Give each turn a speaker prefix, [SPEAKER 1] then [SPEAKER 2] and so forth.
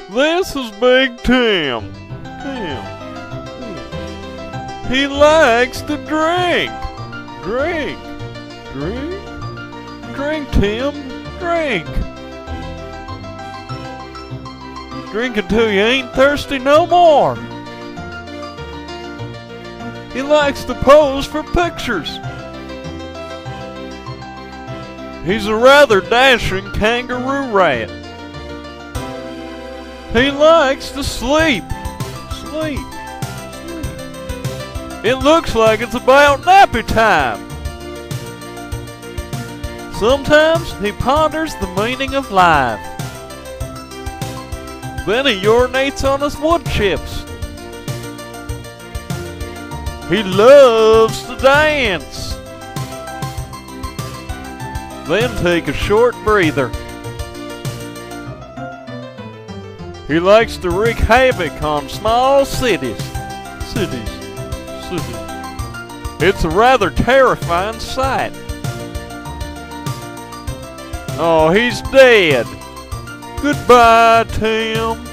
[SPEAKER 1] This is Big Tim. He likes to drink. Drink, Tim, drink. Drink until you ain't thirsty no more. He likes to pose for pictures. He's a rather dashing kangaroo rat. He likes to sleep. It looks like it's about nappy time. Sometimes he ponders the meaning of life. Then he urinates on his wood chips. He loves to dance. Then take a short breather. He likes to wreak havoc on small cities. It's a rather terrifying sight. Oh, he's dead. Goodbye, Tim.